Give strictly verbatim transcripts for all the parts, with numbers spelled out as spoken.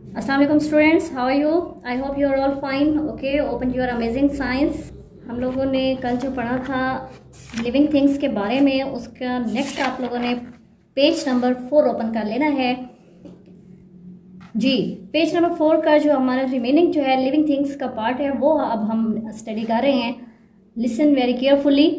अस्सलाम वालेकुम students, how are you? I hope you are all fine. Okay, open your amazing science. हम लोगों ने कल जो पढ़ा था लिविंग थिंग्स के बारे में, उसका नेक्स्ट आप लोगों ने पेज नंबर फोर ओपन कर लेना है जी. पेज नंबर फोर का जो हमारा रिमेनिंग जो है लिविंग थिंग्स का पार्ट है वो अब हम स्टडी कर रहे हैं. Listen very carefully.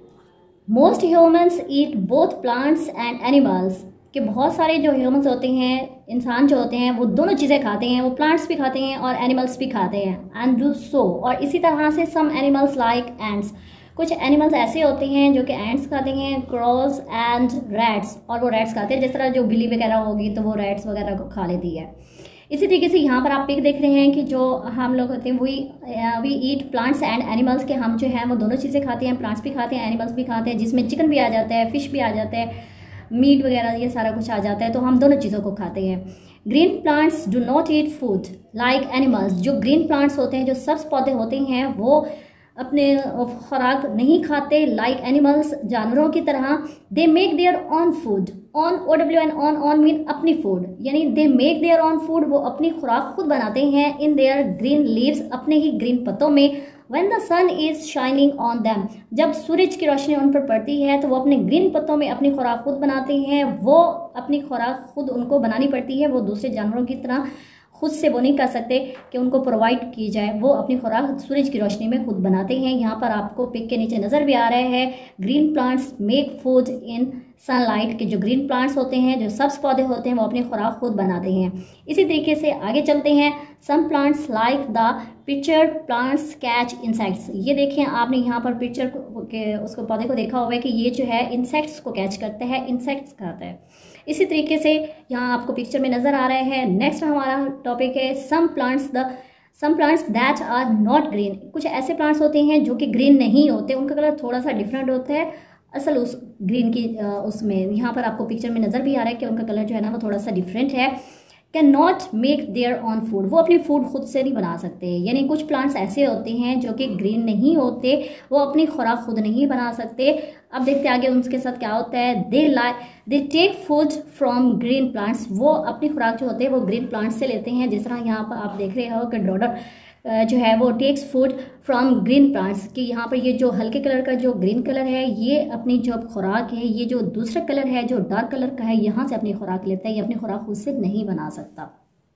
Most humans eat both plants and animals. कि बहुत सारे जो ह्यूमंस होते हैं, इंसान जो होते हैं, वो दोनों चीज़ें खाते हैं. वो प्लांट्स भी खाते हैं और एनिमल्स भी खाते हैं. एंड डू सो, और इसी तरह से सम एनिमल्स लाइक एंड्स. कुछ एनिमल्स ऐसे होते हैं जो कि एंड्स खाते हैं, क्रॉस एंड रैट्स, और वो रैट्स खाते हैं. जिस तरह जो बिल्ली वगैरह होगी तो वो रैट्स वगैरह को खा लेती है. इसी तरीके से यहाँ पर आप पिक देख रहे हैं कि जो हम लोग होते हैं we we eat plants and animals. के हम जो है वो दोनों चीज़ें खाते हैं, प्लांट्स भी खाते हैं, एनिमल्स भी खाते हैं, जिसमें चिकन भी आ जाता है, फिश भी आ जाता है, मीट वगैरह ये सारा कुछ आ जाता है. तो हम दोनों चीज़ों को खाते हैं. Green plants do not eat food like animals. जो ग्रीन प्लांट्स होते हैं, जो सब्ज पौधे होते हैं, वो अपने खुराक नहीं खाते लाइक एनिमल्स, जानवरों की तरह. They make their own food. Own, O W N, own own mean अपनी फूड, यानी they make their own food. वो अपनी खुराक खुद बनाते हैं. इन देयर ग्रीन लीव्स, अपने ही ग्रीन पत्तों में. When the sun is shining on them, जब सूरज की रोशनी उन पर पड़ती है तो वो अपने ग्रीन पत्तों में अपनी खुराक खुद बनाते हैं. वो अपनी खुराक खुद उनको बनानी पड़ती है. वो दूसरे जानवरों की तरह खुद से वो नहीं कर सकते कि उनको प्रोवाइड की जाए. वो अपनी खुराक सूरज की रोशनी में खुद बनाते हैं. यहाँ पर आपको पिक के नीचे नज़र भी आ रहे हैं green plants make food in sunlight. के जो ग्रीन प्लांट्स होते हैं, जो सब्ज पौधे होते हैं, वो अपनी खुराक खुद बनाते हैं. इसी तरीके से आगे चलते हैं. Some plants like the pitcher plants catch insects. ये देखें आपने यहाँ पर पिक्चर के उसको पौधे को देखा हुआ है कि ये जो है इंसेक्ट्स को कैच करता है, इंसेक्ट्स खाता है. इसी तरीके से यहाँ आपको पिक्चर में नज़र आ रहे हैं. नेक्स्ट हमारा टॉपिक है some plants the some plants that are not green. कुछ ऐसे प्लांट्स होते हैं जो कि ग्रीन नहीं होते, उनका कलर थोड़ा सा डिफरेंट होता है असल उस ग्रीन की उसमें. यहाँ पर आपको पिक्चर में नज़र भी आ रहा है कि उनका कलर जो है ना वो थोड़ा सा डिफरेंट है. Can not make their own food. वो अपनी फूड खुद से नहीं बना सकते. यानी कुछ प्लांट्स ऐसे होते हैं जो कि ग्रीन नहीं होते, वो अपनी खुराक खुद नहीं बना सकते. अब देखते आगे उनके साथ क्या होता है. They lie they take food from green plants. वो अपनी खुराक जो होते हैं वो ग्रीन प्लांट्स से लेते हैं. जिस तरह यहाँ पर आप देख रहे हो कि डॉडर जो है वो takes food from green plants. कि यहाँ पर ये जो हल्के कलर का जो ग्रीन कलर है, ये अपनी जो खुराक है, ये जो दूसरा कलर है जो डार्क कलर का है, यहाँ से अपनी खुराक लेता है. ये अपनी खुराक खुद से नहीं बना सकता.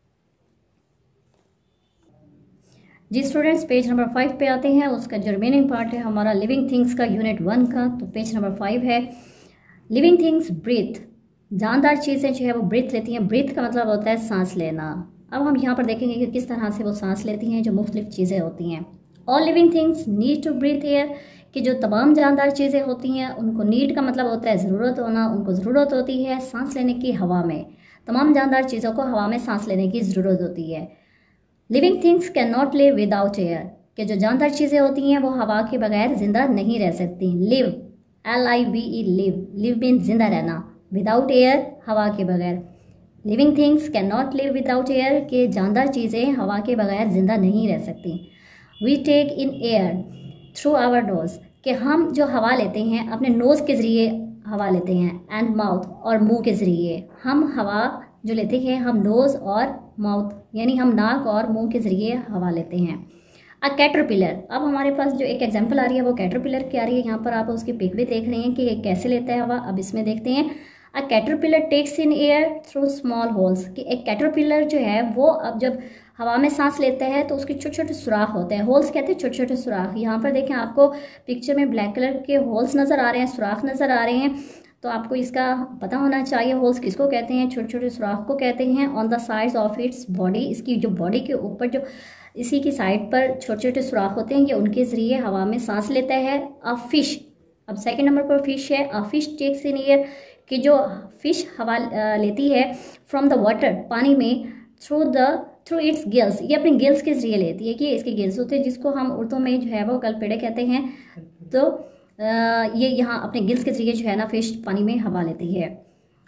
जी स्टूडेंट्स, पेज नंबर फाइव पे आते हैं. उसका जो रिमेनिंग पार्ट है हमारा लिविंग थिंग्स का यूनिट वन का, तो पेज नंबर फाइव है. Living things breathe. जानदार चीज़ें जो है वो ब्रीथ लेती हैं. ब्रीथ का मतलब होता है सांस लेना. अब हम यहाँ पर देखेंगे कि किस तरह से वो सांस लेती हैं, जो मुख्तलिफ चीज़ें होती हैं. All living things need to breathe air. कि जो तमाम जानदार चीज़ें होती हैं उनको नीड का मतलब होता है ज़रूरत होना. उनको ज़रूरत होती है सांस लेने की हवा में. तमाम जानदार चीज़ों को हवा में सांस लेने की ज़रूरत होती है. Living things can not live without air. कि जो जानदार चीज़ें होती हैं वो हवा के बगैर ज़िंदा नहीं रह सकती. Live, L I V E, live. Live mean जिंदा रहना. विदाउट एयर, हवा के बगैर. Living things can not live without air. के जानदार चीज़ें हवा के बगैर जिंदा नहीं रह सकती. We take in air through our nose. कि हम जो हवा लेते हैं अपने नोज़ के ज़रिए हवा लेते हैं. एंड माउथ, और मुंह के ज़रिए. हम हवा जो लेते हैं हम नोज़ और माउथ यानी हम नाक और मुंह के ज़रिए हवा लेते हैं. A caterpillar. अब हमारे पास जो एक एग्जांपल आ रही है वो कैटरपिलर की आ रही है. यहाँ पर आप उसकी पिक भी देख रहे हैं कि ये कैसे लेता है हवा. अब इसमें देखते हैं. A caterpillar takes in air through small holes. कि एक कैटरपिलर जो है वो अब जब हवा में सांस लेता है तो उसके छोटे छोटे सुराख होते हैं. होल्स कहते हैं छोटे छोटे सुराख. यहाँ पर देखें आपको पिक्चर में ब्लैक कलर के होल्स नज़र आ रहे हैं, सुराख नज़र आ रहे हैं. तो आपको इसका पता होना चाहिए होल्स किसको कहते हैं, छोटे छोटे सुराख को कहते हैं. On the sides of its body. इसकी जो बॉडी के ऊपर जो इसी की साइड पर छोटे छोटे सुराख होते हैं, ये उनके ज़रिए हवा में सांस लेता है. A fish. अब सेकेंड नंबर पर फिश है. A fish takes in air. कि जो फिश हवा लेती है फ्रॉम द वाटर, पानी में, through the through its gills. ये अपने गिल्स के जरिए लेती है. कि इसके गिल्स होते हैं जिसको हम उर्दू में जो है वो गलपेड़े कहते हैं. तो आ, ये यहाँ अपने गिल्स के जरिए जो है ना फिश पानी में हवा लेती है.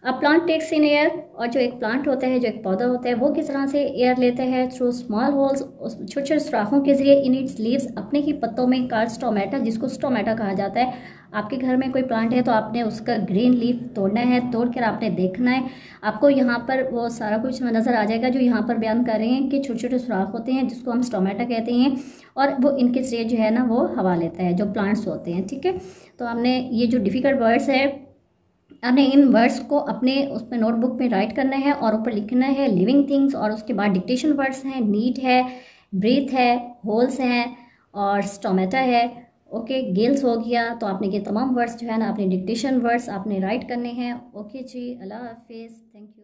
अब प्लांट टेक्स इन एयर, और जो एक प्लांट होता है, जो एक पौधा होता है, वो किस तरह से एयर लेता है? थ्रू स्मॉल होल्स, छोटे छोटे सुराखों के जरिए। इन इट्स लीव्स, अपने ही पत्तों में, कार्ड स्टोमेटा, जिसको स्टोमेटा कहा जाता है। आपके घर में कोई प्लांट है तो आपने उसका ग्रीन लीफ तोड़ना है, तोड़ कर आपने देखना है। आपको यहाँ पर वो सारा कुछ नज़र आ जाएगा जो यहाँ पर बयान कर रहे हैं कि छोटे छोटे सुराख होते हैं जिसको हम स्टोमेटा कहते हैं, और वो इनके जरिए जो है ना वो हवा लेता है, जो प्लांट्स होते हैं। ठीक है, तो हमने ये जो डिफ़िकल्ट वर्ड्स है, आपने इन वर्ड्स को अपने उसमें नोटबुक में राइट करना है और ऊपर लिखना है लिविंग थिंग्स, और उसके बाद डिक्टेशन वर्ड्स हैं, नीड है, ब्रीथ है, होल्स हैं और स्टोमेटा है। ओके, गिल्स हो गया। तो आपने ये तमाम वर्ड्स जो है ना अपने डिक्टेशन वर्ड्स आपने राइट करने हैं। ओके जी, अल्लाह हाफिज़, थैंक यू।